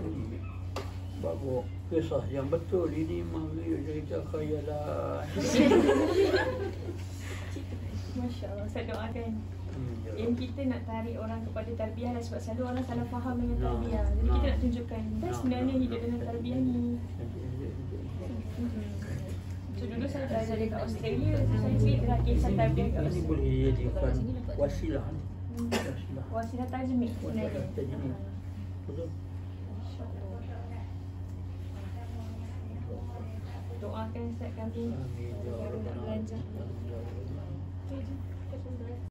Bawa kisah yang betul ini Maria cerita khayalan. Masya Allah, saya doakan yang kita nak tarik orang kepada tarbiyah lah, sebab selalu orang salah faham dengan tarbiyah. Jadi kita nak tunjukkan sebenarnya hidup dengan tarbiyah ni. So dulu saya belajar dekat Australia, saya cerita kisah tarbiyah kat Ini Australia. boleh dijadikan wasilah. Wasilah tajmid sebenarnya. Betul. Doakan Ustaz kami Amin ya baru nak Rabbal belajar. Alamin.